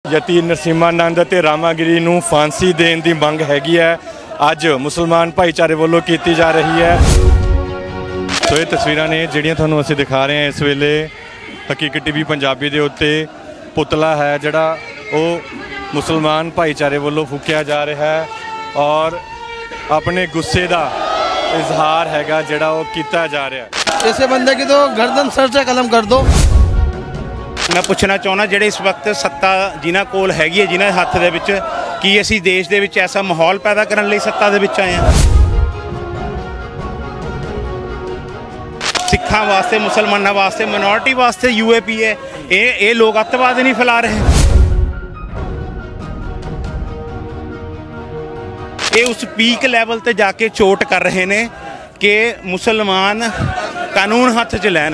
ਯਤੀ ਨਰਸਿਮਹਾਨੰਦ ਅਤੇ ਰਾਮਾਗਿਰੀ ਨੂੰ ਫਾਂਸੀ ਦੇਣ ਦੀ ਮੰਗ ਹੈਗੀ ਹੈ। ਅੱਜ ਮੁਸਲਮਾਨ ਭਾਈਚਾਰੇ ਵੱਲੋਂ ਕੀਤੀ ਜਾ ਰਹੀ ਹੈ। ਸੋ ਇਹ ਤਸਵੀਰਾਂ ਨੇ ਜਿਹੜੀਆਂ ਤੁਹਾਨੂੰ ਅਸੀਂ ਦਿਖਾ ਰਹੇ ਹਾਂ ਇਸ ਵੇਲੇ ਹਕੀਕਤ ਟੀਵੀ ਪੰਜਾਬੀ ਦੇ ਉੱਤੇ ਪੁਤਲਾ ਹੈ ਜਿਹੜਾ ਉਹ ਮੁਸਲਮਾਨ ਭਾਈਚਾਰੇ ਵੱਲੋਂ ਫੂਕਿਆ ਜਾ ਰਿਹਾ ਹੈ ਔਰ अपने गुस्से का इजहार हैगा जिहड़ा वो कीता जा रहा है। ऐसे बंदे की तो गर्दन सर से कलम कर दो। मैं पुछना चाहना जिहड़े इस वक्त सत्ता जिन्हां कोल हैगी है जिन्हां हत्थ दे विच की असीं देश दे विच ऐसा माहौल पैदा करन लई सत्ता दे विच आए हैं। सिखां वास्ते मुसलमानां वास्ते मिनोरिटी वास्ते UAP है ये लोग अतवाद नहीं फैला रहे। ये उस पीक लैवल ते जाके चोट कर रहे ने कि मुसलमान कानून हथ च लैन।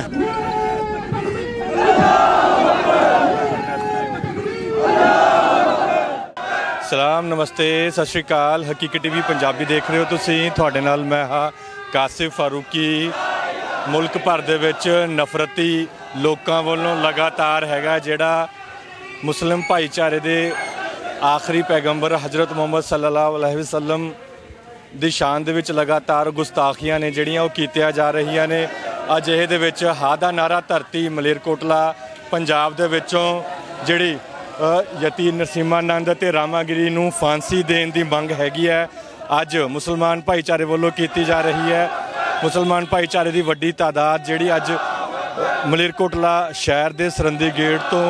सलाम नमस्ते सत श्री अकाल हकीकत टीवी पंजाबी देख रहे हो तुसीं। तुहाडे नाल मैं हाँ कासिफ फारूकी। मुल्क भर दे विच नफरती लोकां वल्लों लगातार हैगा जिहड़ा मुस्लिम भाईचारे दे आखिरी पैगंबर हज़रत मुहम्मद सल्लल्लाहु अलैहि वसल्लम दी शान दे विच लगातार गुस्ताखियां ने जिहड़ियां वो कीतियां जा रहीआं ने। अजिहे दे विच हा दा नारा धरती मलेरकोटला पंजाब दे विचों जिहड़ी यती नरसिमहानंद ते रामागिरी नूं फांसी देण दी मंग हैगी है अज मुसलमान भाईचारे वल्लों कीती जा रही है। मुसलमान भाईचारे दी वड्डी तादाद जिहड़ी अज मलेरकोटला शहर दे सरंदी गेट तो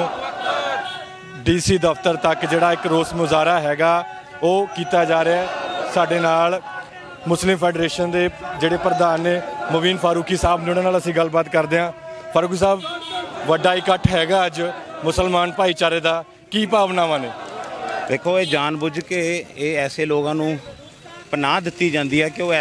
DC दफ्तर तक जिहड़ा एक रोस मुजाहरा हैगा वो कीता जा रहा है। साडे नाल मुस्लिम फैडरेशन के जिहड़े प्रधान ने मुबीन फारूकी साहब ने उन्हां नाल असीं गलबात करदे हां। फारूकी साहब वड्डा इकट्ठ हैगा अज मुसलमान भाईचारे दा की भावनावां ने? देखो ये जानबुझ के ये ऐसे लोगों नूं पनाह दित्ती जाती है कि वो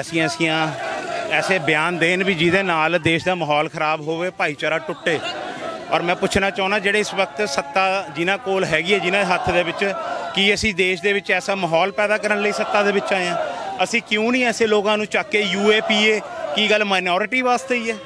ऐसे बयान देन भी जिहदे नाल देश का माहौल खराब होवे भाईचारा टुटे। और मैं पुछना चाहना जिहड़े इस वक्त सत्ता जिन्हां कोल हैगी है जिन्हां हत्थ दे विच की असीं देश दे विच ऐसा माहौल पैदा करन लई सत्ता दे विच आए हैं। असीं क्यों नहीं ऐसे लोगों नूं चक के UAPA की गल माइनॉरिटी वास्ते ही है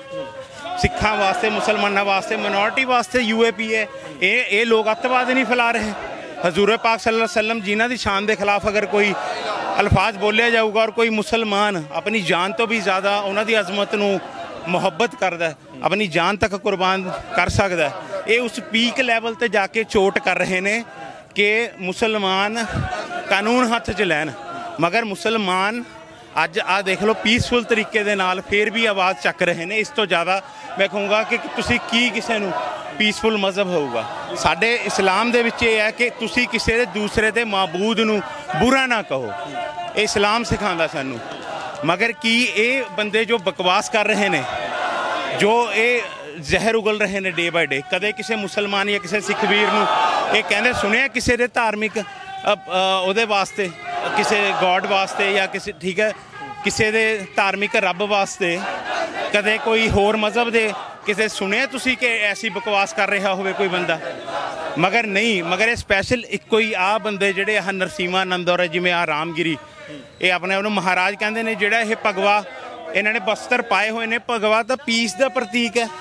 सिखां वास्ते मुसलमानां वास्ते मिनोरिटी वास्ते UAPA ये लोग अतवाद नहीं फैला रहे। हजूर पाक सल्लल्लाहु अलैहि वसल्लम जिन्हां दी शान के खिलाफ अगर कोई अल्फाज बोलिया जाऊगा और कोई मुसलमान अपनी जान तो भी ज़्यादा उन्हां दी अजमत नूं मुहब्बत करदा अपनी जान तक कुर्बान कर सकदा ये उस पीक लैवल ते जाके चोट कर रहे ने कि मुसलमान कानून हथ च लैन। मगर मुसलमान अज आ देख लो पीसफुल तरीके दे नाल फिर भी आवाज़ चक रहे ने। इस तो ज़्यादा मैं कहूँगा कि तुसी की किसी नूं पीसफुल मजहब होगा। साडे इस्लाम दे विच ये है कि तुसी किसी दे दूसरे दे माबूद नूं बुरा ना कहो ये इस्लाम सिखांदा सानू। मगर की ये बंदे जो बकवास कर रहे ने जो ये जहर उगल रहे ने डे बाय डे कदे किसी मुसलमान या किसी सिख वीर नूं ये कहंदे सुनिया किसी दे धार्मिक उहदे वास्ते किसी गॉड वास्ते या किसी ठीक है किसी दे धार्मिक रब वास्ते कदे कोई होर मजहब दे किसी सुने तुसी कि ऐसी बकवास कर रहा होवे कोई बंदा। मगर नहीं मगर ये स्पैशल एक कोई आ बंदे जिहड़े आ नरसिमहानंद और जिवें आ रामगिरी ये अपने आप महाराज कहते हैं जोड़ा ये भगवा इन्होंने बस्तर पाए हुए ने भगवा तो पीस का प्रतीक है।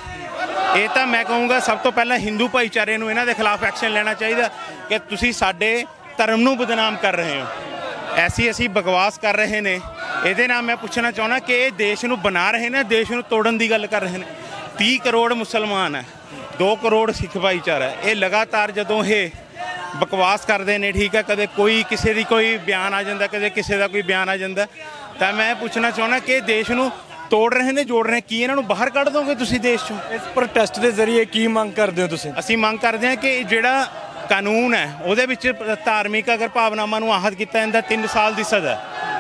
ये तो मैं कहूँगा सब तो पहला हिंदू भाईचारे नूं इन्हां दे खिलाफ एक्शन लेना चाहिए कि तुसीं साडे धर्म नूं बदनाम कर रहे हो ऐसी असीं बकवास कर रहे ने। ये नाल मैं पुछना चाहना कि देश नूं बना रहे ने देश नूं तोड़न की गल कर रहे हैं। 30 करोड़ मुसलमान है 2 करोड़ सिख भाईचारा है ये लगातार जदों ये बकवास करते हैं ठीक है कदे कोई किसी की कोई बयान आ जाता कदे किसी का कोई बयान आ जाता तो मैं पूछना चाहना कि देश नूं तोड़ रहे ने जोड़ रहे की इन्हों बाहर कढ़ दोगे तुसीं देश चों? इस प्रोटेस्ट के जरिए की मंग करते हो तुसीं? असीं मंग करते हैं कि जिहड़ा कानून है उहदे विच धार्मिक अगर भावनावां नूं आहत किया जाता 3 साल की सज़ा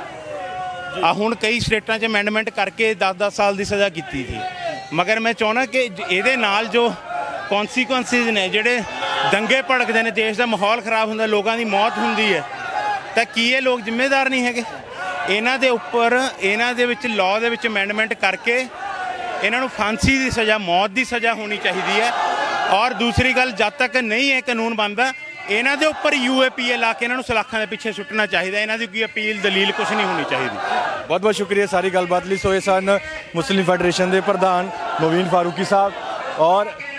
आ हुण कई स्टेटां च अमेंडमेंट करके 10-10 साल की सज़ा की थी। मगर मैं चाहना कि इहदे नाल जो कॉन्सीक्वेंसिस ने जिहड़े दंगे भड़कते हैं देश का माहौल खराब होंदा लोगों की मौत होंदी है तो की ये लोग जिम्मेदार नहीं है? इन्हां दे उपर इन्हां दे which law they which amendment करके इन्हां नूं फांसी की सज़ा मौत की सज़ा होनी चाहिए है। और दूसरी गल जब तक नहीं है कानून बनता इन्हां दे उपर UAPA ला के इन्हां नूं सलाखां दे पिछे सुट्टना चाहिए। इन्हां दी कोई अपील दलील कुछ नहीं होनी चाहिए। बहुत बहुत शुक्रिया सारी गलबात लई। सो ये सन मुस्लिम फैडरेशन के प्रधान मुबीन फारूकी साहब और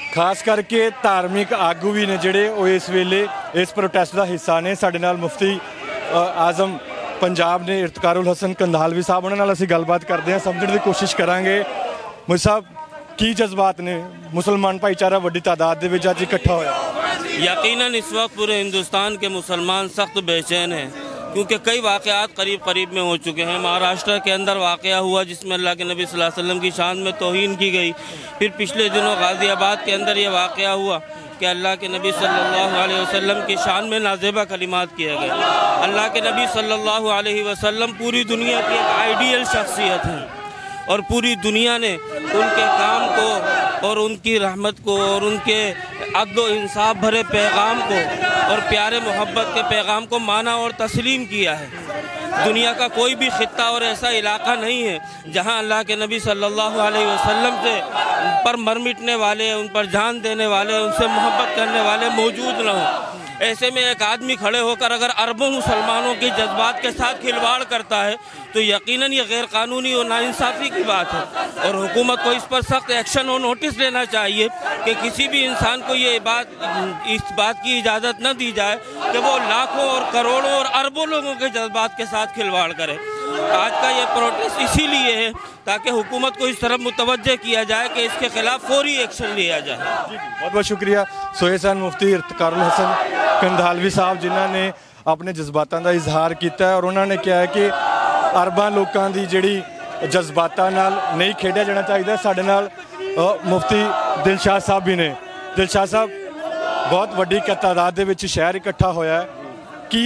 ਖਾਸ ਕਰਕੇ ਧਾਰਮਿਕ ਆਗੂ ਵੀ ਨੇ ਜਿਹੜੇ ਉਹ ਇਸ ਵੇਲੇ ਇਸ ਪ੍ਰੋਟੈਸਟ ਦਾ ਹਿੱਸਾ ਨੇ। ਸਾਡੇ ਨਾਲ ਮੁਫਤੀ ਆਜ਼ਮ ਪੰਜਾਬ ਨੇ ਇਰਤਕਾਰੁਲ ਹਸਨ ਕੰਧਾਲਵੀ ਸਾਹਿਬ, ਉਹਨਾਂ ਨਾਲ ਅਸੀਂ ਗੱਲਬਾਤ ਕਰਦੇ ਹਾਂ, ਸਮਝਣ ਦੀ ਕੋਸ਼ਿਸ਼ ਕਰਾਂਗੇ। ਮੁਫਤੀ ਸਾਹਿਬ, ਕੀ ਜਜ਼ਬਾਤ ਨੇ? ਮੁਸਲਮਾਨ ਭਾਈਚਾਰਾ ਵੱਡੀ ਤਾਦਾਦ ਦੇ ਵਿੱਚ ਅੱਜ ਇਕੱਠਾ ਹੋਇਆ। यकीनन इस वक्त पूरे हिंदुस्तान के मुसलमान सख्त बेचैन हैं, क्योंकि कई वाक़यात करीब करीब में हो चुके हैं। महाराष्ट्र के अंदर वाक़या हुआ जिसमें अल्लाह के नबी सल्लल्लाहु अलैहि वसल्लम की शान में तौहीन की गई। फिर पिछले दिनों गाज़ियाबाद के अंदर ये वाक़या हुआ कि अल्लाह के नबी सल्लल्लाहु अलैहि वसल्लम की शान में नाज़ेबा कलिमात किया गया। अल्लाह के नबी सल्लल्लाहु अलैहि वसल्लम पूरी दुनिया की एक आइडियल शख्सियत हैं और पूरी दुनिया ने उनके काम को और उनकी रहमत को और उनके अदल इंसाफ भरे पैगाम को और प्यारे मोहब्बत के पैगाम को माना और तस्लीम किया है। दुनिया का कोई भी खित्ता और ऐसा इलाका नहीं है जहां अल्लाह के नबी सल्लल्लाहु अलैहि वसल्लम से पर मर मिटने वाले, उन पर जान देने वाले, उनसे मोहब्बत करने वाले मौजूद न हों। ऐसे में एक आदमी खड़े होकर अगर अरबों मुसलमानों के जज्बात के साथ खिलवाड़ करता है तो यकीनन ये गैर कानूनी और नाइंसाफ़ी की बात है और हुकूमत को इस पर सख्त एक्शन और नोटिस लेना चाहिए कि किसी भी इंसान को ये इस बात की इजाज़त न दी जाए कि वो लाखों और करोड़ों और अरबों लोगों के जज्बात के साथ खिलवाड़ करे। आज का ये प्रोटेस्ट इसीलिए है ताकि हुकूमत को इस तरफ मुतवज्जे किया जाए कि इसके खिलाफ फौरी एक्शन लिया जाए। बहुत बहुत शुक्रिया। सोहेसान मुफ्ती इरतकारुल हसन कंधालवी साहब जिन्हों ने अपने जज्बातों का इजहार किया और उन्होंने कहा है कि अरबां लोगों की जिहड़ी जज्बातों नाल नहीं खेडिया जाना चाहिए। साडे नाल मुफ्ती दिलशाद साहब भी ने। दिलशाद साहब, बहुत वड्डी तादाद दे विच शहर इकट्ठा होया है, की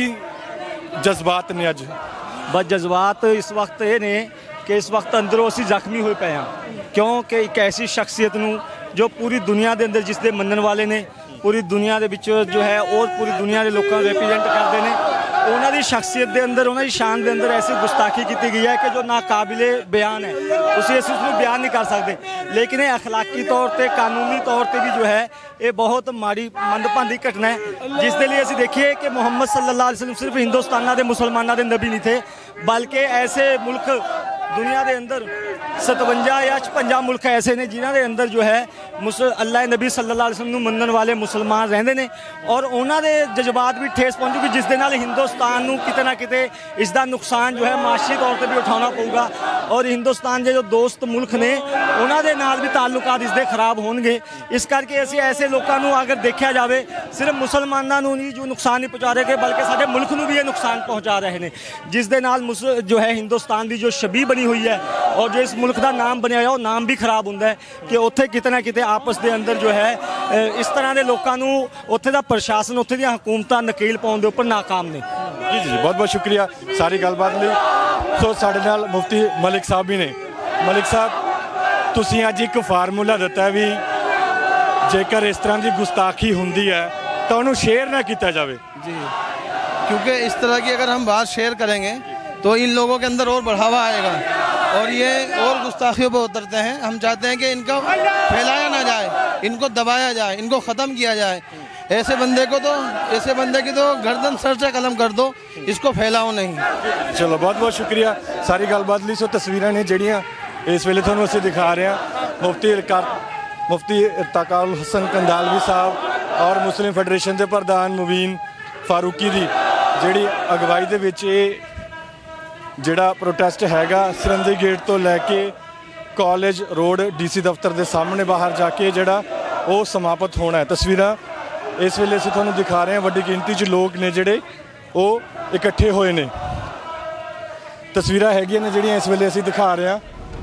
जज्बात ने अज? बस जज्बात इस वक्त ये ने कि इस वक्त अंदरों असीं जख्मी होए पे हाँ, क्योंकि एक ऐसी शख्सियत नूं जो पूरी दुनिया के अंदर जिसके मनन वाले ने पूरी दुनिया के विच जो है और पूरी दुनिया के लोगों को रिप्रजेंट करते हैं, उन्होंने शख्सियत के अंदर उन्होंने शान के अंदर ऐसी गुस्ताखी की गई है कि जो नाकाबिले बयान है, उसे असीं उसमें बयान नहीं कर सकते। लेकिन ये अखलाकी तौर पर कानूनी तौर पर भी जो है ये बहुत माड़ी मंदभागी घटना है, जिसके लिए असीं देखिए कि मुहम्मद सल्लल्लाहु अलैहि वसल्लम सिर्फ हिंदुस्तान के मुसलमानों के नबी नहीं थे, बल्कि ऐसे मुल्क दुनिया के अंदर 57 या 56 मुल्क ऐसे ने जिन्हों के अंदर जो है अल्लाह नबी सल्लल्लाहु अलैहि वसल्लम मनन वाले मुसलमान रहंदे ने और उन्होंने जज्बात भी ठेस पहुंचूगी, जिस दे नाल हिंदुस्तान नूं किते ना किते इसका नुकसान जो है माशी तौर पर भी उठाना पऊगा और हिंदुस्तान के जो दोस्त मुल्क ने उन्होंने नाल भी ताल्लुकात इसके खराब होणगे। इस करके असीं ऐसे लोगों को अगर देखा जाए सिर्फ मुसलमानों नूं नहीं जो नुकसान नहीं पहुँचा रहे बल्कि साडे मुल्क नूं भी ये नुकसान पहुँचा रहे हैं, जिस दे नाल जो है हिंदुस्तान की जो छवि बनी हुई है और जो इस मुल्क का नाम बनया है वो नाम भी खराब होंदा है कि उत्थे किते ना किते आपस के अंदर जो है इस तरह के लोगों को उत्थे दा प्रशासन उत्थे दी हुकूमतां नकेल पाउण दे उपर नाकाम ने। जी जी, बहुत बहुत शुक्रिया सारी गलबात लई। सो साडे नाल मुफ्ती मलिक साहब भी ने। मलिक साहब, तुसीं अज एक फार्मूला दिता भी जेकर इस तरह की गुस्ताखी हुंदी है तो उन्होंने शेयर ना किया जाए। जी, क्योंकि इस तरह की अगर हम बात शेयर करेंगे तो इन लोगों के अंदर और बढ़ावा आएगा और ये और गुस्ताखियों पर उतरते हैं। हम चाहते हैं कि इनको फैलाया ना जाए, इनको दबाया जाए, इनको ख़त्म किया जाए। ऐसे बंदे की तो गर्दन सर से कलम कर दो, इसको फैलाओ नहीं। चलो, बहुत बहुत शुक्रिया सारी गलबात ली। सो तस्वीरां ने जिहड़ियां इस वेले तुहानूं असीं दिखा रहे हैं मुफ्ती इरतकारुल हसन कंधालवी साहब और मुस्लिम फैडरेशन के प्रधान मुबीन फारूकी दी जिहड़ी अगवाई दे विच जिहड़ा प्रोटेस्ट हैगा सरहदी गेट तो लैके कॉलेज रोड DC दफ्तर के सामने बाहर जाके जिहड़ा वो समाप्त होना है। तस्वीरां इस वेले असीं तुहानूं दिखा रहे हैं, वड्डी गिनती च लोग ने जिहड़े वो इकट्ठे होए ने। तस्वीरां हैगियां ने जिहड़ियां इस वेले असीं दिखा रहे हैं।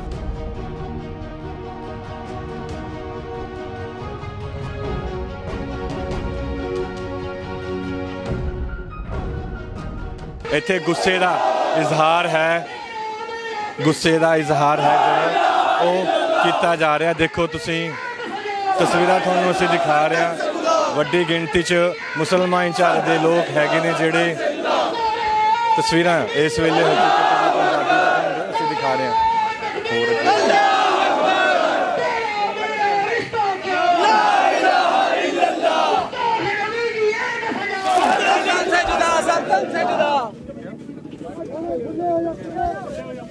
इत्थे गुस्से का इजहार है, गुस्से का इजहार है जो किया जा रहा। देखो तुसी तस्वीरां तुहानूं असीं दिखा रहे हैं, वड्डी गिनती च मुसलमान भाईचारे दे लोग हैगे ने जिहड़े तस्वीरां इस वेले असीं दिखा रहे हैं।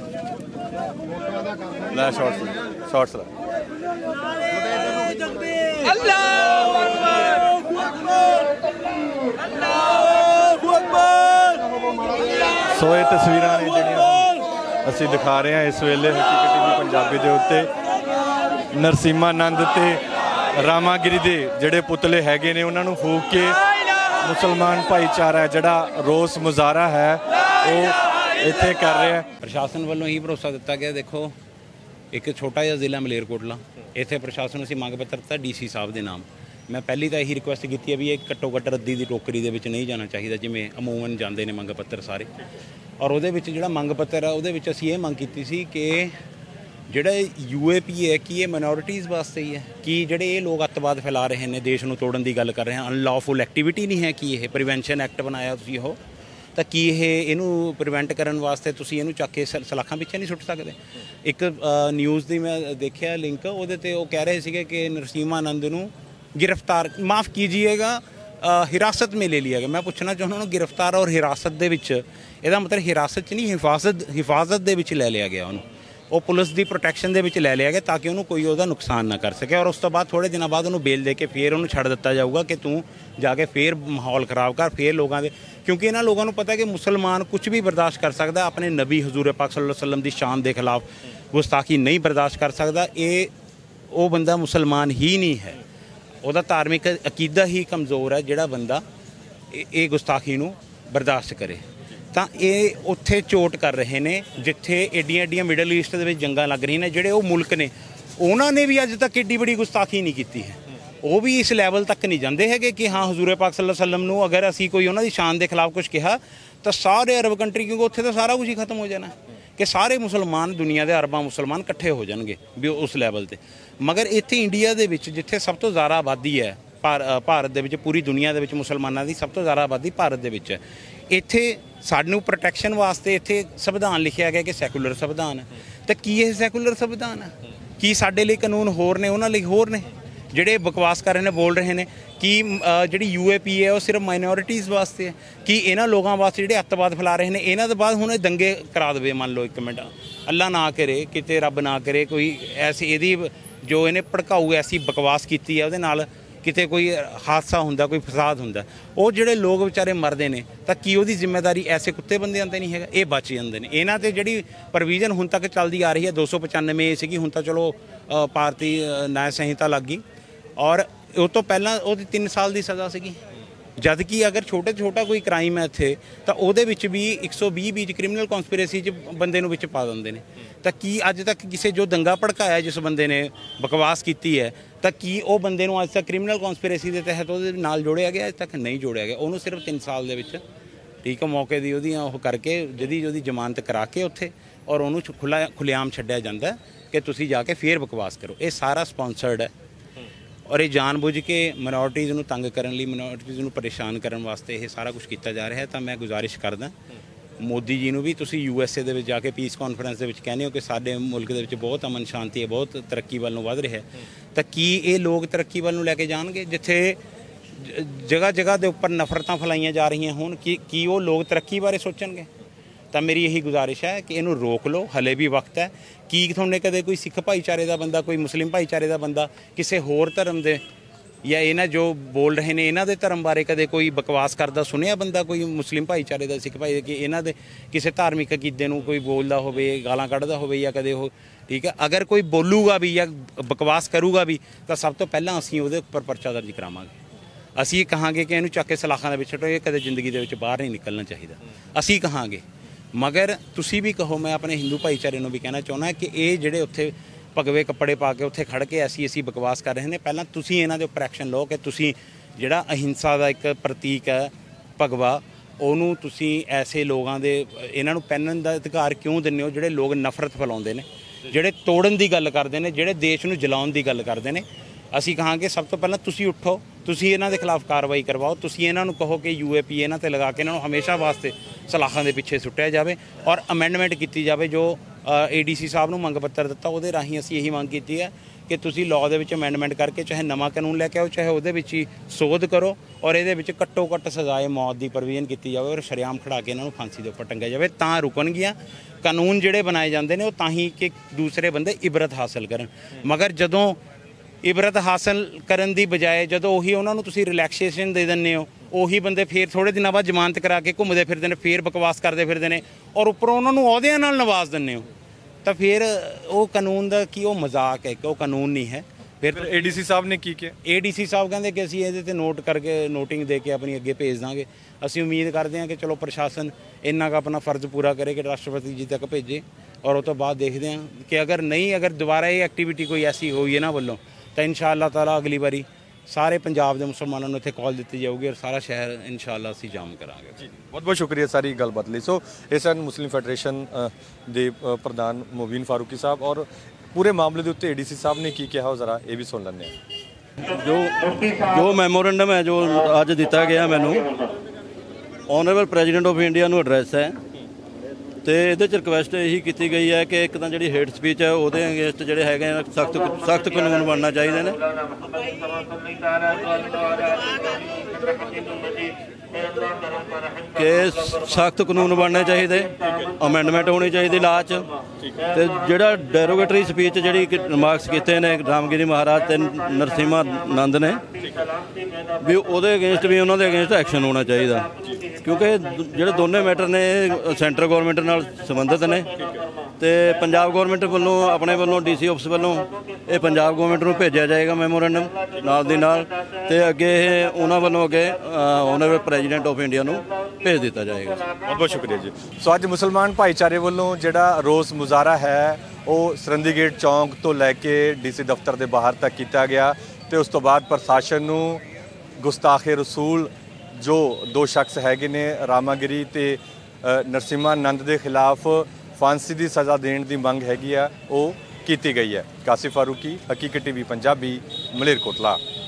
शॉर्ट्स ਸੋ ਇਹ ਤਸਵੀਰਾਂ ਨੇ ਜਿਹੜੀਆਂ ਅਸੀਂ ਦਿਖਾ ਰਹੇ ਹਾਂ ਇਸ ਵੇਲੇ ਹਕੀਕਤ ਟੀਵੀ ਪੰਜਾਬੀ ਦੇ ਉੱਤੇ ਨਰਸਿਮਹਾ ਨੰਦ ਤੇ ਰਾਮਾਗਿਰੀ ਦੇ ਜਿਹੜੇ ਪੁਤਲੇ ਹੈਗੇ ਨੇ ਉਹਨਾਂ ਨੂੰ ਫੂਕ ਕੇ ਮੁਸਲਮਾਨ ਭਾਈਚਾਰਾ ਜਿਹੜਾ ਰੋਸ ਮੁਜ਼ਾਹਰਾ ਹੈ ਉਹ ਇੱਥੇ ਕਰ ਰਿਹਾ। ਪ੍ਰਸ਼ਾਸਨ ਵੱਲੋਂ ਹੀ ਭਰੋਸਾ ਦਿੱਤਾ ਗਿਆ। ਦੇਖੋ ਇੱਕ ਛੋਟਾ ਜਿਹਾ ਜ਼ਿਲ੍ਹਾ ਮਲੇਰਕੋਟਲਾ, ਇੱਥੇ ਪ੍ਰਸ਼ਾਸਨ ਅਸੀਂ ਮੰਗ ਪੱਤਰ ਦਿੱਤਾ ਡੀਸੀ ਸਾਹਿਬ ਦੇ ਨਾਮ। ਮੈਂ ਪਹਿਲੀ ਤਾਂ ਇਹੀ ਰਿਕੁਐਸਟ ਕੀਤੀ ਹੈ ਵੀ ਇਹ ਘੱਟੋ ਘੱਟ ਰੱਦੀ ਦੀ ਟੋਕਰੀ ਦੇ ਵਿੱਚ ਨਹੀਂ ਜਾਣਾ ਚਾਹੀਦਾ ਜਿਵੇਂ ਅਮੂਮਨ ਜਾਂਦੇ ਨੇ ਮੰਗ ਪੱਤਰ ਸਾਰੇ। ਔਰ ਉਹਦੇ ਵਿੱਚ ਜਿਹੜਾ ਮੰਗ ਪੱਤਰ ਆ ਉਹਦੇ ਵਿੱਚ ਅਸੀਂ ਇਹ ਮੰਗ ਕੀਤੀ ਸੀ ਕਿ ਜਿਹੜਾ UAP ਹੈ ਕੀ ਇਹ ਮਾਈਨੋਰਿਟੀਜ਼ ਵਾਸਤੇ ਹੀ ਹੈ, ਕਿ ਜਿਹੜੇ ਇਹ ਲੋਕ ਅੱਤਵਾਦ ਫੈਲਾ ਰਹੇ ਨੇ, ਦੇਸ਼ ਨੂੰ ਤੋੜਨ ਦੀ ਗੱਲ ਕਰ ਰਹੇ ਹਨ, ਅਨਲੌਫੁਲ ਐਕਟੀਵਿਟੀ ਨਹੀਂ ਹੈ ਕਿ ਇਹ ਪ੍ਰੀਵੈਂਸ਼ਨ ਐਕਟ ਬਣਾਇਆ ਤੁਸੀਂ ਉਹ, ਤਾਂ ਕੀ ਇਹਨੂੰ ਪ੍ਰੀਵੈਂਟ ਕਰਨ ਵਾਸਤੇ ਤੁਸੀਂ ਇਹਨੂੰ ਚੱਕ ਕੇ ਸਲਾਖਾਂ ਪਿੱਛੇ ਨਹੀਂ ਸੁੱਟ ਸਕਦੇ। ਇੱਕ ਨਿਊਜ਼ ਦੀ ਮੈਂ ਦੇਖਿਆ ਲਿੰਕ, ਉਹਦੇ ਤੇ ਉਹ ਕਹਿ ਰਹੇ ਸੀਗੇ ਕਿ ਨਰਸਿਮਹਾ ਨੰਦ ਨੂੰ गिरफ्तार माफ़ कीजिएगा हिरासत में ले लिया गया। मैं पूछना चाਹੁੰਦਾ ਉਹਨੂੰ गिरफ्तार और हिरासत ਦੇ ਵਿੱਚ ਇਹਦਾ ਮਤਲਬ ਹਿਰਾਸਤ 'ਚ ਨਹੀਂ ਹਿਫਾਜ਼ਤ ਦੇ ਵਿੱਚ ਲੈ ਲਿਆ ਗਿਆ ਉਹਨੂੰ, ਉਹ ਪੁਲਿਸ ਦੀ ਪ੍ਰੋਟੈਕਸ਼ਨ ਦੇ ਵਿੱਚ ਲੈ ਲਿਆ ਗਿਆ ਤਾਂ ਕਿ ਉਹਨੂੰ ਕੋਈ ਉਹਦਾ ਨੁਕਸਾਨ ਨਾ ਕਰ ਸਕੇ। ਔਰ ਉਸ ਤੋਂ ਬਾਅਦ ਥੋੜ੍ਹੇ ਦਿਨਾਂ ਬਾਅਦ ਉਹਨੂੰ ਬੇਲ ਦੇ ਕੇ ਫੇਰ ਉਹਨੂੰ ਛੱਡ ਦਿੱਤਾ ਜਾਊਗਾ ਕਿ ਤੂੰ ਜਾ ਕੇ ਫੇਰ ਮਾਹੌਲ ਖਰਾਬ ਕਰ, ਫੇਰ ਲੋਕਾਂ ਦੇ, ਕਿਉਂਕਿ ਇਹਨਾਂ ਲੋਕਾਂ ਨੂੰ ਪਤਾ ਕਿ ਮੁਸਲਮਾਨ ਕੁਝ ਵੀ ਬਰਦਾਸ਼ਤ ਕਰ ਸਕਦਾ, ਆਪਣੇ ਨਬੀ ਹਜ਼ੂਰ ਪਾਕ ਸੱਲੱਲਾਹੁ ਅਲੈहि ਵਸੱਲਮ ਦੀ ਸ਼ਾਨ ਦੇ ਖਿਲਾਫ ਗੁਸਤਾਖੀ ਨਹੀਂ ਬਰਦਾਸ਼ਤ ਕਰ ਸਕਦਾ। ਇਹ ਉਹ ਬੰਦਾ ਮੁਸਲਮਾਨ ਹੀ ਨਹੀਂ ਹੈ, ਉਹਦਾ ਧਾਰਮਿਕ ਅਕੀਦਾ ਹੀ ਕਮਜ਼ੋਰ ਹੈ ਜਿਹੜਾ ਬੰਦਾ ਇਹ ਗੁਸਤਾਖੀ ਨੂੰ ਬਰਦਾਸ਼ਤ ਕਰੇ। ਤਾਂ ਇਹ ਉੱਥੇ ਚੋਟ ਕਰ ਰਹੇ ਨੇ ਜਿੱਥੇ ਏਡੀਆਂ ਮਿਡਲ ਈਸਟ ਦੇ ਵਿੱਚ ਜੰਗਾਂ ਲੱਗ ਰਹੀਆਂ ਨੇ, ਜਿਹੜੇ ਉਹ ਮੁਲਕ ਨੇ ਉਹਨਾਂ ਨੇ ਵੀ ਅੱਜ ਤੱਕ ਏਡੀ ਬੜੀ ਗੁਸਤਾਖੀ ਨਹੀਂ ਕੀਤੀ ਹੈ, ਉਹ ਵੀ ਇਸ ਲੈਵਲ ਤੱਕ ਨਹੀਂ ਜਾਂਦੇ ਹੈਗੇ ਕਿ ਹਾਂ ਹਜ਼ੂਰ ਪਾਕ ਸੱਲੱਲਾਹੁ ਅਲੈहि ਵਸੱਲਮ ਨੂੰ ਅਗਰ ਅਸੀਂ ਕੋਈ ਉਹਨਾਂ ਦੀ ਸ਼ਾਨ ਦੇ ਖਿਲਾਫ ਕੁਝ ਕਿਹਾ ਤਾਂ ਸਾਰੇ ਅਰਬ ਕੰਟਰੀ, ਕਿਉਂਕਿ ਉੱਥੇ ਤਾਂ ਸਾਰਾ ਕੁਝ ਹੀ ਖਤਮ ਹੋ ਜਾਣਾ ਕਿ ਸਾਰੇ ਮੁਸਲਮਾਨ ਦੁਨੀਆ ਦੇ ਅਰਬਾਂ ਮੁਸਲਮਾਨ ਇਕੱਠੇ ਹੋ ਜਾਣਗੇ ਵੀ ਉਸ ਲੈਵਲ 'ਤੇ। ਮਗਰ ਇੱਥੇ ਇੰਡੀਆ ਦੇ ਵਿੱਚ ਜਿੱਥੇ ਸਭ ਤੋਂ ਜ਼ਿਆਦਾ ਆਬਾਦੀ ਹੈ ਭਾਰਤ ਦੇ ਵਿੱਚ, ਪੂਰੀ ਦੁਨੀਆ ਦੇ ਵਿੱਚ ਮੁਸਲਮਾਨਾਂ ਦੀ ਸਭ ਤੋਂ ਜ਼ਿਆਦਾ ਆਬਾਦੀ ਭਾਰਤ ਦੇ ਵਿੱਚ ਹੈ, ਇੱਥੇ ਸਾਨੂੰ ਪ੍ਰੋਟੈਕਸ਼ਨ ਵਾਸਤੇ ਇੱਥੇ ਸੰਵਿਧਾਨ ਲਿਖਿਆ ਗਿਆ ਕਿ ਸੈਕੂਲਰ ਸੰਵਿਧਾਨ ਹੈ। ਤਾਂ ਕੀ ਇਹ ਸੈਕੂਲਰ ਸੰਵਿਧਾਨ ਹੈ? ਕੀ ਸਾਡੇ ਲਈ ਕਾਨੂੰਨ ਹੋਰ ਨੇ, ਉਹਨਾਂ ਲਈ ਹੋਰ ਨੇ? ਜਿਹੜੇ ਬਕਵਾਸ ਕਰ ਰਹੇ ਨੇ, ਬੋਲ ਰਹੇ ਨੇ ਕਿ ਜਿਹੜੀ UAP ਹੈ ਉਹ ਸਿਰਫ ਮਾਈਨੋਰਿਟੀਜ਼ ਵਾਸਤੇ ਹੈ, ਕਿ ਇਹਨਾਂ ਲੋਕਾਂ ਵਾਸਤੇ ਜਿਹੜੇ ਅੱਤਵਾਦ ਫੈਲਾ ਰਹੇ ਨੇ ਇਹਨਾਂ ਤੋਂ ਬਾਅਦ ਹੁਣ ਇਹ ਦੰਗੇ ਕਰਾ ਦੇਵੇ। ਮੰਨ ਲਓ ਇੱਕ ਮਿੰਟ, ਅੱਲਾ ਨਾ ਕਰੇ, ਕਿਤੇ ਰੱਬ ਨਾ ਕਰੇ ਕੋਈ ਐਸੀ ਇਹਦੀ ਜੋ ਇਹਨੇ ਭੜਕਾਊ ਐਸੀ ਬਕਵਾਸ ਕੀਤੀ ਹੈ ਉਹਦੇ ਨਾਲ ਕਿਤੇ ਕੋਈ ਹਾਦਸਾ ਹੁੰਦਾ, ਕੋਈ ਫਸਾਦ ਹੁੰਦਾ, ਉਹ ਜਿਹੜੇ ਲੋਕ ਵਿਚਾਰੇ ਮਰਦੇ ਨੇ ਤਾਂ ਕੀ ਉਹਦੀ ਜ਼ਿੰਮੇਵਾਰੀ ਐਸੇ ਕੁੱਤੇ ਬੰਦਿਆਂ 'ਤੇ ਨਹੀਂ ਹੈਗਾ? ਇਹ ਬਚ ਜਾਂਦੇ ਨੇ। ਇਹਨਾਂ 'ਤੇ ਜਿਹੜੀ ਪ੍ਰੋਵੀਜ਼ਨ ਹੁਣ ਤੱਕ ਚੱਲਦੀ ਆ ਰਹੀ ਹੈ 295 ਸੀਗੀ, ਹੁਣ ਤਾਂ ਚਲੋ ਭਾਰਤੀ ਨਿਆਂ ਸੰਹਿਤਾ ਲੱਗ ਗਈ, ਔਰ ਉਹ ਤੋਂ ਪਹਿਲਾਂ ਉਹਦੀ 3 ਸਾਲ ਦੀ ਸਜ਼ਾ ਸੀਗੀ। ਜਦ ਕਿ ਅਗਰ ਛੋਟੇ ਤੋਂ ਛੋਟਾ ਕੋਈ ਕ੍ਰਾਈਮ ਹੈ ਇੱਥੇ ਤਾਂ ਉਹਦੇ ਵਿੱਚ ਵੀ 120 ਵਿੱਚ ਕ੍ਰਿਮੀਨਲ ਕਨਸਪੀਰੇਸੀ 'ਚ ਬੰਦੇ ਨੂੰ ਵਿੱਚ ਪਾ ਦਿੰਦੇ ਨੇ। ਤਾਂ ਕੀ ਅੱਜ ਤੱਕ ਕਿਸੇ ਜੋ ਦੰਗਾ ਭੜਕਾਇਆ ਜਿਸ ਬੰਦੇ ਨੇ ਬਕਵਾਸ ਕੀਤੀ ਹੈ ਤਾਂ ਕੀ ਉਹ ਬੰਦੇ ਨੂੰ ਅੱਜ ਤੱਕ ਕ੍ਰਿਮੀਨਲ ਕਨਸਪੀਰੇਸੀ ਦੇ ਤਹਿਤ ਉਹਦੇ ਨਾਲ ਜੋੜਿਆ ਗਿਆ? ਅੱਜ ਤੱਕ ਨਹੀਂ ਜੋੜਿਆ ਗਿਆ। ਉਹਨੂੰ ਸਿਰਫ 3 ਸਾਲ ਦੇ ਵਿੱਚ ਠੀਕ ਹੈ ਮੌਕੇ ਦੀ ਉਹਦੀਆਂ ਉਹ ਕਰਕੇ ਉਹਦੀ ਜ਼ਮਾਨਤ ਕਰਾ ਕੇ ਉੱਥੇ ਔਰ ਉਹਨੂੰ ਖੁੱਲ੍ਹੇਆਮ ਛੱਡਿਆ ਜਾਂਦਾ ਕਿ ਤੁਸੀਂ ਜਾ ਕੇ ਫੇਰ ਬਕਵਾਸ ਕਰੋ। ਇਹ ਸਾਰਾ ਸਪਾਂਸਰਡ ਹੈ ਔਰ ਇਹ ਜਾਣਬੁੱਝ ਕੇ ਮਿਨੋਰਟੀਜ਼ ਨੂੰ ਤੰਗ ਕਰਨ ਲਈ, ਮਿਨੋਰਟੀਜ਼ ਨੂੰ ਪਰੇਸ਼ਾਨ ਕਰਨ ਵਾਸਤੇ ਇਹ ਸਾਰਾ ਕੁਝ ਕੀਤਾ ਜਾ ਰਿਹਾ ਹੈ। ਤਾਂ ਮੈਂ ਗੁਜ਼ਾਰਿਸ਼ ਕਰਦਾ ਮੋਦੀ ਜੀ ਨੂੰ ਵੀ, ਤੁਸੀਂ USA ਦੇ ਵਿੱਚ ਜਾ ਕੇ ਪੀਸ ਕਾਨਫਰੰਸ ਦੇ ਵਿੱਚ ਕਹਿੰਦੇ ਹੋ ਕਿ ਸਾਡੇ ਮੁਲਕ ਦੇ ਵਿੱਚ ਬਹੁਤ ਅਮਨ ਸ਼ਾਂਤੀ ਹੈ, ਬਹੁਤ ਤਰੱਕੀ ਵੱਲ ਨੂੰ ਵੱਧ ਰਿਹਾ, ਤਾਂ ਕੀ ਇਹ ਲੋਕ ਤਰੱਕੀ ਵੱਲ ਨੂੰ ਲੈ ਕੇ ਜਾਣਗੇ ਜਿੱਥੇ ਜਗ੍ਹਾ ਦੇ ਉੱਪਰ ਨਫ਼ਰਤਾਂ ਫੈਲਾਈਆਂ ਜਾ ਰਹੀਆਂ ਹੋਣ? ਕੀ ਉਹ ਲੋਕ ਤਰੱਕੀ ਬਾਰੇ ਸੋਚਣਗੇ? ਤਾਂ ਮੇਰੀ ਇਹੀ ਗੁਜ਼ਾਰਿਸ਼ ਹੈ ਕਿ ਇਹਨੂੰ ਰੋਕ ਲਓ, ਹਲੇ ਵੀ ਵਕਤ ਹੈ। ਕੀ ਤੁਹਾਡੇ ਕਦੇ ਕੋਈ ਸਿੱਖ ਭਾਈਚਾਰੇ ਦਾ ਬੰਦਾ, ਕੋਈ ਮੁਸਲਿਮ ਭਾਈਚਾਰੇ ਦਾ ਬੰਦਾ, ਕਿਸੇ ਹੋਰ ਧਰਮ ਦੇ ਜਾਂ ਇਹਨਾਂ ਜੋ ਬੋਲ ਰਹੇ ਨੇ ਇਹਨਾਂ ਦੇ ਧਰਮ ਬਾਰੇ ਕਦੇ ਕੋਈ ਬਕਵਾਸ ਕਰਦਾ ਸੁਣਿਆ ਬੰਦਾ, ਕੋਈ ਮੁਸਲਿਮ ਭਾਈਚਾਰੇ ਦਾ, ਸਿੱਖ ਭਾਈ ਕਿ ਇਹਨਾਂ ਦੇ ਕਿਸੇ ਧਾਰਮਿਕ ਅਕੀਦੇ ਨੂੰ ਕੋਈ ਬੋਲਦਾ ਹੋਵੇ, ਗਾਲਾਂ ਕੱਢਦਾ ਹੋਵੇ ਜਾਂ ਕਦੇ ਉਹ ਠੀਕ ਹੈ? ਅਗਰ ਕੋਈ ਬੋਲੂਗਾ ਵੀ ਜਾਂ ਬਕਵਾਸ ਕਰੂਗਾ ਵੀ ਤਾਂ ਸਭ ਤੋਂ ਪਹਿਲਾਂ ਅਸੀਂ ਉਹਦੇ ਉੱਪਰ ਪਰਚਾ ਦਰਜ ਕਰਾਵਾਂਗੇ। ਅਸੀਂ ਕਹਾਂਗੇ ਕਿ ਇਹਨੂੰ ਚੱਕ ਕੇ ਸਲਾਖਾਂ ਦੇ ਵਿੱਚ ਸੁੱਟੋ, ਇਹ ਕਦੇ ਜ਼ਿੰਦਗੀ ਦੇ ਵਿੱਚ ਬਾਹਰ ਨਹੀਂ ਨਿਕਲਣਾ ਚਾਹੀਦਾ, ਅਸੀਂ ਕਹਾਂਗੇ। ਮਗਰ ਤੁਸੀਂ ਵੀ ਕਹੋ, ਮੈਂ ਆਪਣੇ ਹਿੰਦੂ ਭਾਈਚਾਰੇ ਨੂੰ ਵੀ ਕਹਿਣਾ ਚਾਹੁੰਦਾ ਕਿ ਇਹ ਜਿਹੜੇ ਉੱਥੇ ਭਗਵੇ ਕੱਪੜੇ ਪਾ ਕੇ ਉੱਥੇ ਖੜ੍ਹ ਕੇ ਐਸੀ ਬਕਵਾਸ ਕਰ ਰਹੇ ਨੇ, ਪਹਿਲਾਂ ਤੁਸੀਂ ਇਹਨਾਂ ਦੇ ਉੱਪਰ ਐਕਸ਼ਨ ਲਓ ਕਿ ਤੁਸੀਂ ਜਿਹੜਾ ਅਹਿੰਸਾ ਦਾ ਇੱਕ ਪ੍ਰਤੀਕ ਹੈ ਭਗਵਾ, ਉਹਨੂੰ ਤੁਸੀਂ ਐਸੇ ਲੋਕਾਂ ਦੇ ਇਹਨਾਂ ਨੂੰ ਪਹਿਨਣ ਦਾ ਅਧਿਕਾਰ ਕਿਉਂ ਦਿੰਦੇ ਹੋ ਜਿਹੜੇ ਲੋਕ ਨਫ਼ਰਤ ਫੈਲਾਉਂਦੇ ਨੇ, ਜਿਹੜੇ ਤੋੜਨ ਦੀ ਗੱਲ ਕਰਦੇ ਨੇ, ਜਿਹੜੇ ਦੇਸ਼ ਨੂੰ ਜਲਾਉਣ ਦੀ ਗੱਲ ਕਰਦੇ ਨੇ? ਅਸੀਂ ਕਹਾਂਗੇ ਸਭ ਤੋਂ ਪਹਿਲਾਂ ਤੁਸੀਂ ਉੱਠੋ, ਤੁਸੀਂ ਇਹਨਾਂ ਦੇ ਖਿਲਾਫ ਕਾਰਵਾਈ ਕਰਵਾਓ, ਤੁਸੀਂ ਇਹਨਾਂ ਨੂੰ ਕਹੋ ਕਿ UAP ਇਹਨਾਂ 'ਤੇ ਲਗਾ ਕੇ ਇਹਨਾਂ ਨੂੰ ਹਮੇਸ਼ਾ ਵਾਸਤੇ ਸਲਾਖਾਂ ਦੇ ਪਿੱਛੇ ਸੁੱਟਿਆ ਜਾਵੇ ਔਰ ਅਮੈਂਡਮੈਂਟ ਕੀਤੀ ਜਾਵੇ। ਜੋ ADC ਸਾਹਿਬ ਨੂੰ ਮੰਗ ਪੱਤਰ ਦਿੱਤਾ ਉਹਦੇ ਰਾਹੀਂ ਅਸੀਂ ਇਹੀ ਮੰਗ ਕੀਤੀ ਹੈ ਕਿ ਤੁਸੀਂ ਲਾਅ ਦੇ ਵਿੱਚ ਅਮੈਂਡਮੈਂਟ ਕਰਕੇ ਚਾਹੇ ਨਵਾਂ ਕਾਨੂੰਨ ਲੈ ਕੇ ਆਓ, ਚਾਹੇ ਉਹਦੇ ਵਿੱਚ ਹੀ ਸੋਧ ਕਰੋ ਔਰ ਇਹਦੇ ਵਿੱਚ ਘੱਟੋ ਘੱਟ ਸਜ਼ਾਏ ਮੌਤ ਦੀ ਪ੍ਰੋਵੀਜ਼ਨ ਕੀਤੀ ਜਾਵੇ ਔਰ ਸ਼ਰੇਆਮ ਖੜਾ ਕੇ ਇਹਨਾਂ ਨੂੰ ਫਾਂਸੀ ਦੇ ਉੱਪਰ ਟੰਗਿਆ ਜਾਵੇ। ਤਾਂ ਰੁਕਣਗੀਆਂ ਕਾਨੂੰਨ ਜਿਹੜੇ ਬਣਾਏ ਜਾਂਦੇ ਨੇ ਉਹ, ਤਾਂ ਹੀ ਕਿ ਦੂਸਰੇ ਬੰਦੇ ਇਬਰਤ ਹਾਸਲ ਕਰਨ। ਮਗਰ ਜਦੋਂ ਇਬਰਤ ਹਾਸਲ ਕਰਨ ਦੀ ਬਜਾਏ ਜਦੋਂ ਉਹੀ ਉਹਨਾਂ ਨੂੰ ਤੁਸੀਂ ਰਿਲੈਕਸੇਸ਼ਨ ਦੇ ਦਿੰਦੇ ਹੋ, ਉਹੀ ਬੰਦੇ ਫੇਰ ਥੋੜੇ ਦਿਨਾਂ ਬਾਅਦ ਜ਼ਮਾਨਤ ਕਰਾ ਕੇ ਘੁੰਮਦੇ ਫਿਰਦੇ ਨੇ, ਫੇਰ ਬਕਵਾਸ ਕਰਦੇ ਫਿਰਦੇ ਨੇ ਔਰ ਉੱਪਰੋਂ ਉਹਨਾਂ ਨੂੰ ਅਹੁਦਿਆਂ ਨਾਲ ਨਵਾਜ਼ ਦਿੰਦੇ ਹੋ, ਤਾਂ ਫਿਰ ਉਹ ਕਾਨੂੰਨ ਦਾ ਕੀ ਉਹ ਮਜ਼ਾਕ ਹੈ ਕਿ ਉਹ ਕਾਨੂੰਨ ਨਹੀਂ ਹੈ। ਫਿਰ ਏਡੀਸੀ ਸਾਹਿਬ ਨੇ ਕੀ ਕਿਹਾ? ਏਡੀਸੀ ਸਾਹਿਬ ਕਹਿੰਦੇ ਕਿ ਅਸੀਂ ਇਹਦੇ ਤੇ ਨੋਟ ਕਰਕੇ ਨੋਟਿੰਗ ਦੇ ਕੇ ਆਪਣੀ ਅੱਗੇ ਭੇਜ ਦਾਂਗੇ। ਅਸੀਂ ਉਮੀਦ ਕਰਦੇ ਹਾਂ ਕਿ ਚਲੋ ਪ੍ਰਸ਼ਾਸਨ ਇੰਨਾ ਕੁ ਆਪਣਾ ਫਰਜ਼ ਪੂਰਾ ਕਰੇ ਕਿ ਰਾਸ਼ਟਰਪਤੀ ਜੀ ਤੱਕ ਭੇਜੇ ਔਰ ਉਹ ਤੋਂ ਬਾਅਦ ਦੇਖਦੇ ਹਾਂ ਕਿ ਅਗਰ ਦੁਬਾਰਾ ਇਹ ਐਕਟੀਵਿਟੀ ਕੋਈ ਐਸੀ ਹੋਈ ਇਹਨਾਂ ਵੱਲੋਂ ਤਾਂ ਇਨਸ਼ਾਅੱਲਾ ਤਾਲਾ ਅਗਲੀ ਵਾਰੀ ਸਾਰੇ ਪੰਜਾਬ ਦੇ ਮੁਸਲਮਾਨਾਂ ਨੂੰ ਇੱਥੇ ਕਾਲ ਦਿੱਤੀ ਜਾਊਗੀ ਔਰ ਸਾਰਾ ਸ਼ਹਿਰ ਇਨਸ਼ਾਅੱਲਾ ਅਸੀਂ ਜਾਮ ਕਰਾਂਗੇ। ਜੀ ਬਹੁਤ ਬਹੁਤ ਸ਼ੁਕਰੀਆ ਸਾਰੀ ਗੱਲਬਾਤ ਲਈ। ਸੋ ਇਹ ਸਨ ਮੁਸਲਿਮ ਫੈਡਰੇਸ਼ਨ ਦੇ ਪ੍ਰਧਾਨ ਮੁਬੀਨ ਫਾਰੂਕੀ ਸਾਹਿਬ ਔਰ ਪੂਰੇ ਮਾਮਲੇ ਦੇ ਉੱਤੇ ਏਡੀਸੀ ਸਾਹਿਬ ਨੇ ਕੀ ਕਿਹਾ ਉਹ ਜ਼ਰਾ ਇਹ ਵੀ ਸੁਣ ਲੈਂਦੇ ਹਾਂ। ਜੋ ਮੈਮੋਰੈਂਡਮ ਹੈ ਜੋ ਅੱਜ ਦਿੱਤਾ ਗਿਆ ਮੈਨੂੰ ਆਨਰੇਬਲ ਪ੍ਰੈਜ਼ੀਡੈਂਟ ਆਫ ਇੰਡੀਆ ਨੂੰ ਐਡਰੈਸ ਹੈ ਤੇ ਇਹਦੇ ਚ ਰਿਕੁਐਸਟ ਇਹੀ ਕੀਤੀ ਗਈ ਹੈ ਕਿ ਇੱਕ ਤਾਂ ਜਿਹੜੀ ਹੇਟ ਸਪੀਚ ਹੈ ਉਹਦੇ ਅਗੇਂਸਟ ਜਿਹੜੇ ਹੈਗੇ ਸਖਤ ਕਾਨੂੰਨ ਬਣਨਾ ਚਾਹੀਦੇ ਨੇ ਕਿ ਸਖਤ ਕਾਨੂੰਨ ਬਣਨੇ ਚਾਹੀਦੇ, ਅਮੈਂਡਮੈਂਟ ਹੋਣੀ ਚਾਹੀਦੀ ਲਾਅ 'ਚ ਤੇ ਜਿਹੜਾ ਡੈਰੋਗੇਟਰੀ ਸਪੀਚ ਜਿਹੜੀ ਰਿਮਾਰਕਸ ਕੀਤੇ ਨੇ ਰਾਮਗਿਰੀ ਮਹਾਰਾਜ ਤੇ ਨਰਸਿਮਹਾ ਨੰਦ ਨੇ ਵੀ ਉਹਦੇ ਅਗੇਂਸਟ ਵੀ ਉਹਨਾਂ ਦੇ ਅਗੇਂਸਟ ਐਕਸ਼ਨ ਹੋਣਾ ਚਾਹੀਦਾ ਕਿਉਂਕਿ ਜਿਹੜੇ ਦੋਨੇ ਮੈਟਰ ਨੇ ਸੈਂਟਰ ਗੌਰਮੈਂਟ ਨਾਲ ਸੰਬੰਧਿਤ ਨੇ ਤੇ ਪੰਜਾਬ ਗੌਰਮੈਂਟ ਵੱਲੋਂ ਆਪਣੇ ਵੱਲੋਂ ਡੀਸੀ ਆਫਿਸ ਵੱਲੋਂ ਇਹ ਪੰਜਾਬ ਗੌਰਮੈਂਟ ਨੂੰ ਭੇਜਿਆ ਜਾਏਗਾ ਮੈਮੋਰੈਂਡਮ ਨਾਲ ਦੀ ਨਾਲ ਤੇ ਅੱਗੇ ਇਹ ਉਹਨਾਂ ਵੱਲੋਂ ਅੱਗੇ ਆਨਰੇਬਲ ਪ੍ਰੈਜ਼ੀਡੈਂਟ ਆਫ ਇੰਡੀਆ ਨੂੰ ਭੇਜ ਦਿੱਤਾ ਜਾਏਗਾ। ਬਹੁਤ ਬਹੁਤ ਸ਼ੁਕਰੀਆ ਜੀ। ਸੋ ਅੱਜ ਮੁਸਲਮਾਨ ਭਾਈਚਾਰੇ ਵੱਲੋਂ ਜਿਹੜਾ ਰੋਸ ਮੁਜ਼ਾਹਰਾ ਹੈ ਉਹ ਸਰੰਦੀ ਗੇਟ ਚੌਂਕ ਤੋਂ ਲੈ ਕੇ ਡੀਸੀ ਦਫ਼ਤਰ ਦੇ ਬਾਹਰ ਤੱਕ ਕੀਤਾ ਗਿਆ ਤੇ ਉਸ ਤੋਂ ਬਾਅਦ ਪ੍ਰਸ਼ਾਸਨ ਨੂੰ ਗੁਸਤਾਖੇ ਰਸੂਲ ਜੋ ਦੋ ਸ਼ਖਸ ਹੈਗੇ ਨੇ ਰਾਮਾਗਿਰੀ ਤੇ ਨਰਸਿਮਹਾ ਨੰਦ ਦੇ ਖਿਲਾਫ ਫਾਂਸੀ ਦੀ ਸਜ਼ਾ ਦੇਣ ਦੀ ਮੰਗ ਹੈਗੀ ਆ ਉਹ ਕੀਤੀ ਗਈ ਹੈ। ਕਾਸਿਫ ਫਾਰੂਕੀ, ਹਕੀਕਤ ਟੀਵੀ ਪੰਜਾਬੀ, ਮਲੇਰਕੋਟਲਾ।